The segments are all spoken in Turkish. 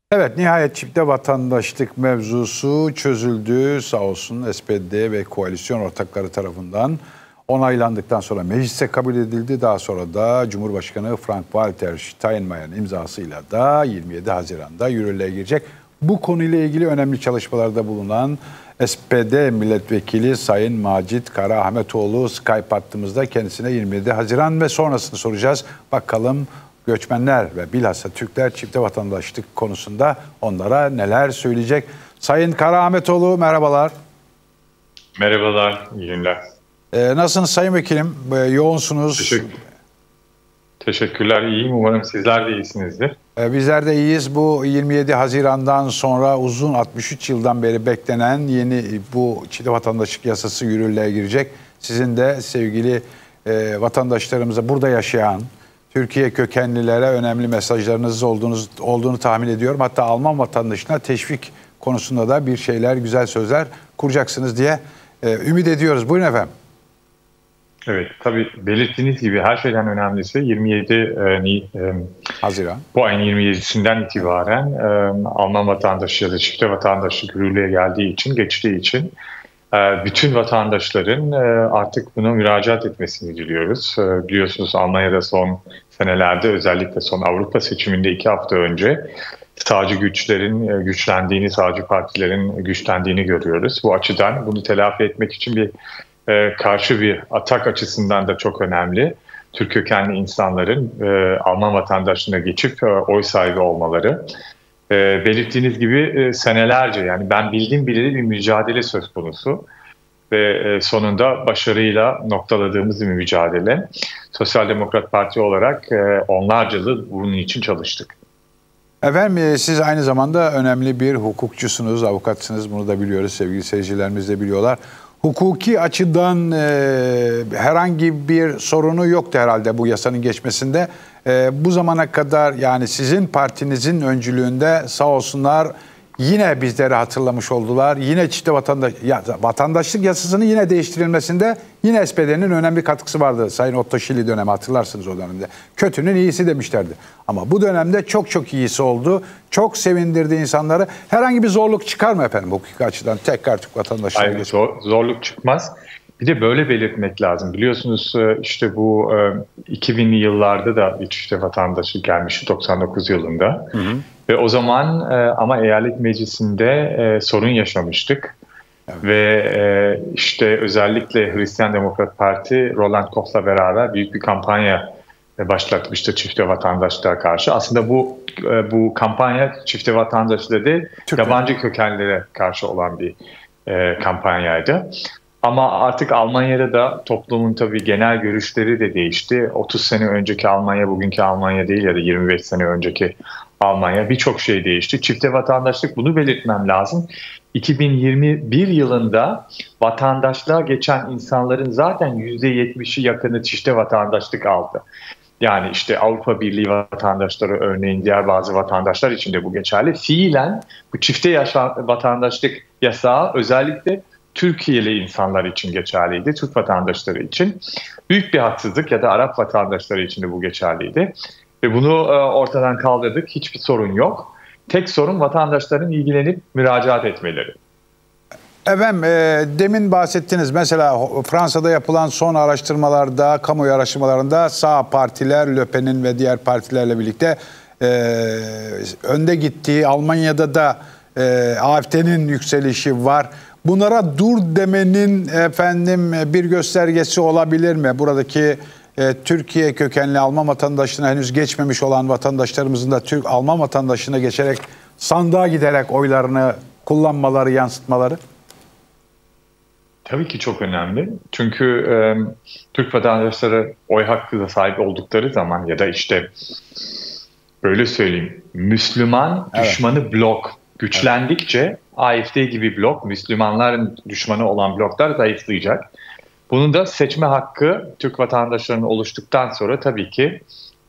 Evet, nihayet çifte vatandaşlık mevzusu çözüldü. Sağ olsun SPD ve koalisyon ortakları tarafından onaylandıktan sonra meclise kabul edildi. Daha sonra da Cumhurbaşkanı Frank-Walter Steinmeier'in imzasıyla da 27 Haziran'da yürürlüğe girecek. Bu konuyla ilgili önemli çalışmalarda bulunan SPD milletvekili Sayın Macit Karaahmetoğlu Skype hattımızda, kendisine 27 Haziran ve sonrasını soracağız. Bakalım göçmenler ve bilhassa Türkler çifte vatandaşlık konusunda onlara neler söyleyecek? Sayın Karaahmetoğlu, merhabalar. Merhabalar, iyi günler. Nasılsınız Sayın Vekilim? Yoğunsunuz. Teşekkürler, iyiyim. Umarım sizler de iyisinizdir. Bizler de iyiyiz. Bu 27 Haziran'dan sonra uzun 63 yıldan beri beklenen yeni bu çifte vatandaşlık yasası yürürlüğe girecek. Sizin de sevgili vatandaşlarımıza, burada yaşayan Türkiye kökenlilere önemli mesajlarınız olduğunu tahmin ediyorum. Hatta Alman vatandaşına teşvik konusunda da bir şeyler, güzel sözler kuracaksınız diye ümit ediyoruz. Buyurun efendim. Evet, tabii belirttiğiniz gibi her şeyden önemlisi 27 Haziran. Bu ayın 27'sinden itibaren Alman vatandaşı ya da çifte vatandaşlık yürürlüğe geçtiği için bütün vatandaşların artık buna müracaat etmesini diliyoruz. Biliyorsunuz Almanya'da son senelerde, özellikle son Avrupa seçiminde 2 hafta önce sağcı güçlerin güçlendiğini, sağcı partilerin güçlendiğini görüyoruz. Bu açıdan bunu telafi etmek için karşı bir atak açısından da çok önemli. Türk kökenli insanların Alman vatandaşlığına geçip oy sahibi olmaları. Belirttiğiniz gibi senelerce, yani ben bildiğim bileli bir mücadele söz konusu ve sonunda başarıyla noktaladığımız bir mücadele. Sosyal Demokrat Parti olarak onlarca yıl bunun için çalıştık. Efendim, siz aynı zamanda önemli bir hukukçusunuz, avukatsınız. Bunu da biliyoruz, sevgili seyircilerimiz de biliyorlar. Hukuki açıdan herhangi bir sorunu yoktu herhalde bu yasanın geçmesinde. Bu zamana kadar, yani sizin partinizin öncülüğünde sağ olsunlar yine bizleri hatırlamış oldular. Yine çifte vatandaşlık yasasının yine değiştirilmesinde yine SPD'nin önemli katkısı vardı. Sayın Otto Schily dönemi, hatırlarsınız o dönemde. Kötünün iyisi demişlerdi. Ama bu dönemde çok çok iyisi oldu. Çok sevindirdi insanları. Herhangi bir zorluk çıkar mı efendim hukuki açıdan tekrar Türk vatandaşlığı? Hayır, zorluk çıkmaz. Bir de böyle belirtmek lazım. Biliyorsunuz işte bu 2000'li yıllarda da bir çifte vatandaşlık gelmişti 99 yılında. Hı hı. Ve o zaman ama eyalet meclisinde sorun yaşamıştık. Evet. Ve işte özellikle Hristiyan Demokrat Parti Roland Koch'la beraber büyük bir kampanya başlatmıştı çifte vatandaşlığa karşı. Aslında bu kampanya çifte vatandaşlığa değil, yabancı kökenlere karşı olan bir kampanyaydı. Ama artık Almanya'da da toplumun tabii genel görüşleri de değişti. 30 sene önceki Almanya bugünkü Almanya değil, ya da 25 sene önceki Almanya, birçok şey değişti. Çifte vatandaşlık, bunu belirtmem lazım. 2021 yılında vatandaşlığa geçen insanların zaten %70'i yakını çifte vatandaşlık aldı. Yani işte Avrupa Birliği vatandaşları, örneğin diğer bazı vatandaşlar için de bu geçerli. Fiilen bu çifte vatandaşlık yasağı özellikle Türkiye'li insanlar için geçerliydi, Türk vatandaşları için. Büyük bir haksızlık, ya da Arap vatandaşları için de bu geçerliydi. Ve bunu ortadan kaldırdık, hiçbir sorun yok. Tek sorun vatandaşların ilgilenip müracaat etmeleri. Efendim, demin bahsettiniz, mesela Fransa'da yapılan son araştırmalarda, kamuoyu araştırmalarında sağ partiler, Le Pen'in ve diğer partilerle birlikte önde gittiği, Almanya'da da AfD'nin yükselişi var. Bunlara dur demenin efendim bir göstergesi olabilir mi? Buradaki Türkiye kökenli Alman vatandaşlığına henüz geçmemiş olan vatandaşlarımızın da Türk Alman vatandaşlığına geçerek, sandığa giderek oylarını kullanmaları, yansıtmaları? Tabii ki çok önemli. Çünkü Türk vatandaşları oy hakkına sahip oldukları zaman, ya da işte böyle söyleyeyim, Müslüman düşmanı blok güçlendikçe AfD gibi blok, Müslümanların düşmanı olan bloklar zayıflayacak. Bunun da seçme hakkı Türk vatandaşlarının oluştuktan sonra tabii ki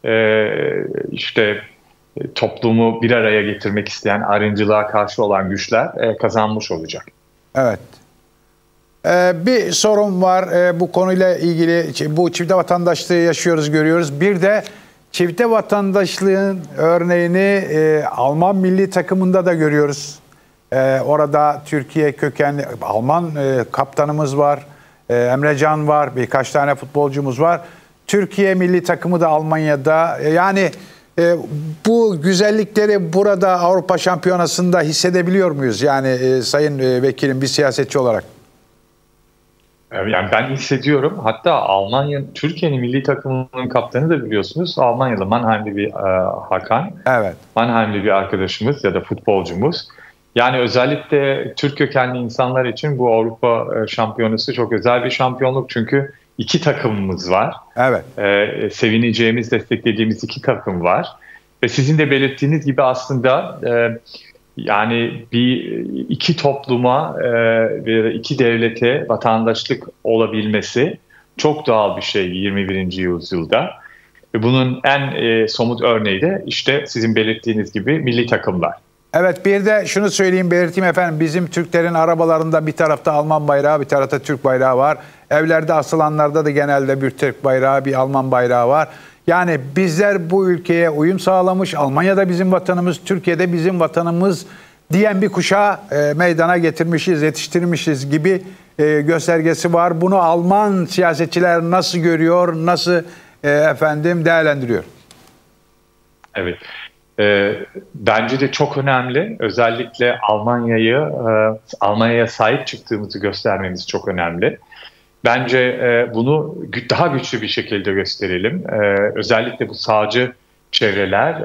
işte toplumu bir araya getirmek isteyen, ayrımcılığa karşı olan güçler kazanmış olacak. Evet. Bir sorun var bu konuyla ilgili. Bu çifte vatandaşlığı yaşıyoruz, görüyoruz. Bir de çifte vatandaşlığın örneğini Alman milli takımında da görüyoruz. Orada Türkiye kökenli Alman kaptanımız var, Emre Can var, birkaç tane futbolcumuz var. Türkiye milli takımı da Almanya'da. Yani bu güzellikleri burada Avrupa Şampiyonası'nda hissedebiliyor muyuz? Yani Sayın Vekilim, bir siyasetçi olarak. Yani ben hissediyorum. Hatta Türkiye'nin milli takımının kaptanı da biliyorsunuz Almanyalı, Mannheim'li bir Hakan. Evet. Mannheim'li bir arkadaşımız ya da futbolcumuz. Yani özellikle Türk kökenli insanlar için bu Avrupa Şampiyonası çok özel bir şampiyonluk. Çünkü iki takımımız var. Evet. Sevineceğimiz, desteklediğimiz iki takım var. Ve sizin de belirttiğiniz gibi aslında yani iki topluma ve iki devlete vatandaşlık olabilmesi çok doğal bir şey 21. yüzyılda. Ve bunun en somut örneği de işte sizin belirttiğiniz gibi milli takımlar. Evet, bir de şunu söyleyeyim, belirteyim efendim. Bizim Türklerin arabalarında bir tarafta Alman bayrağı, bir tarafta Türk bayrağı var. Evlerde asılanlarda da genelde bir Türk bayrağı, bir Alman bayrağı var. Yani bizler bu ülkeye uyum sağlamış, Almanya'da bizim vatanımız, Türkiye'de bizim vatanımız diyen bir kuşağı meydana getirmişiz, yetiştirmişiz gibi göstergesi var. Bunu Alman siyasetçiler nasıl görüyor, nasıl değerlendiriyor? Evet. Bence de çok önemli. Özellikle Almanya'ya sahip çıktığımızı göstermemiz çok önemli. Bence bunu daha güçlü bir şekilde gösterelim. Özellikle bu sağcı çevreler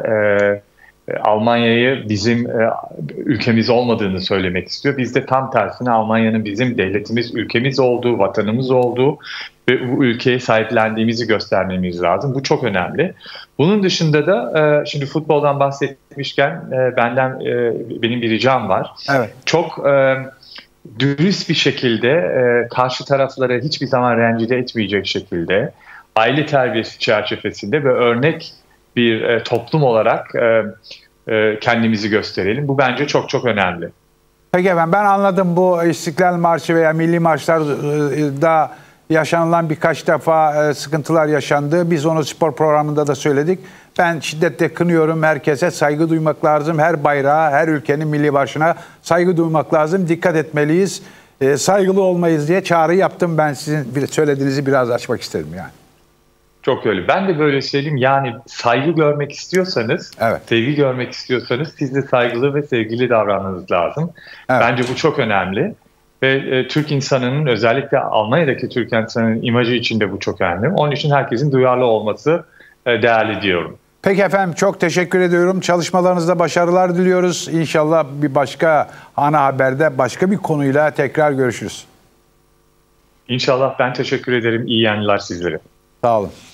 Almanya'yı bizim ülkemiz olmadığını söylemek istiyor. Biz de tam tersine Almanya'nın bizim devletimiz, ülkemiz olduğu, vatanımız olduğu ve bu ülkeye sahiplendiğimizi göstermemiz lazım. Bu çok önemli. Bunun dışında da şimdi futboldan bahsetmişken benim bir ricam var. Evet. Çok dürüst bir şekilde karşı taraflara hiçbir zaman rencide etmeyecek şekilde aile terbiyesi çerçevesinde ve örnek bir toplum olarak kendimizi gösterelim. Bu bence çok çok önemli. Peki efendim, ben anladım, bu İstiklal Marşı veya milli marşlarda yaşanılan birkaç defa sıkıntılar yaşandı. Biz onu spor programında da söyledik. Ben şiddetle kınıyorum. Herkese saygı duymak lazım. Her bayrağa, her ülkenin milli marşına saygı duymak lazım. Dikkat etmeliyiz. Saygılı olmayız diye çağrı yaptım. Ben sizin söylediğinizi biraz açmak istedim yani. Çok öyle. Ben de böyle söyleyeyim. Yani saygı görmek istiyorsanız, evet, sevgi görmek istiyorsanız siz de saygılı ve sevgili davranmanız lazım. Evet. Bence bu çok önemli. Ve Türk insanının, özellikle Almanya'daki Türk insanının imajı için de bu çok önemli. Onun için herkesin duyarlı olması değerli diyorum. Peki efendim, çok teşekkür ediyorum. Çalışmalarınızda başarılar diliyoruz. İnşallah bir başka ana haberde başka bir konuyla tekrar görüşürüz. İnşallah, ben teşekkür ederim. İyi yayınlar sizlere. Sağ olun.